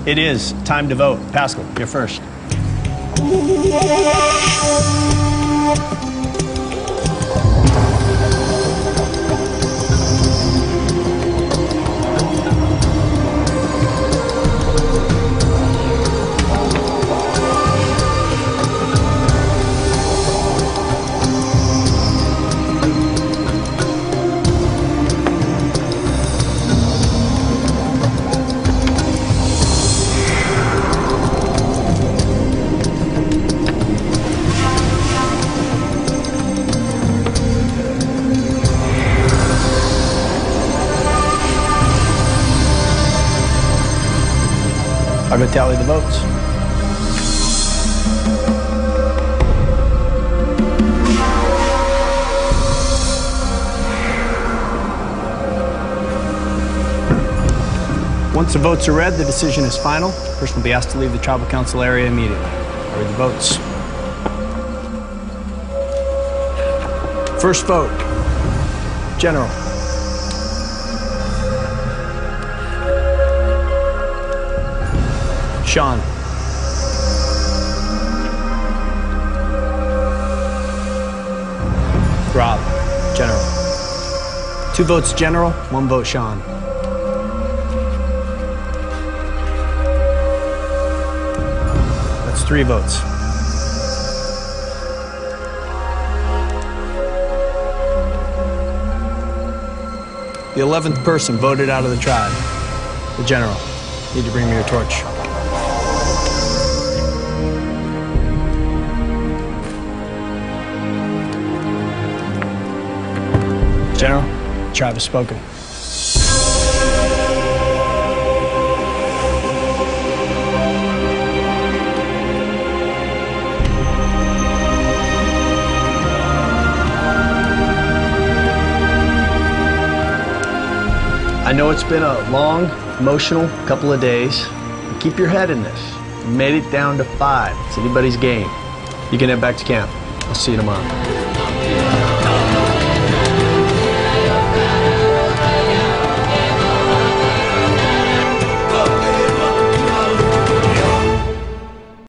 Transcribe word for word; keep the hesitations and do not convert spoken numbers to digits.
It is time to vote. Pascal, you're first. I'll go tally the votes. Once the votes are read, the decision is final. The person will be asked to leave the tribal council area immediately. I'll read the votes. First vote, General. Sean. Rob, General. Two votes General, one vote Sean. That's three votes. The eleventh person voted out of the tribe. The General. You need to bring me your torch. General, the tribe has spoken. I know it's been a long, emotional couple of days. But keep your head in this. You made it down to five. It's anybody's game. You can head back to camp. I'll see you tomorrow.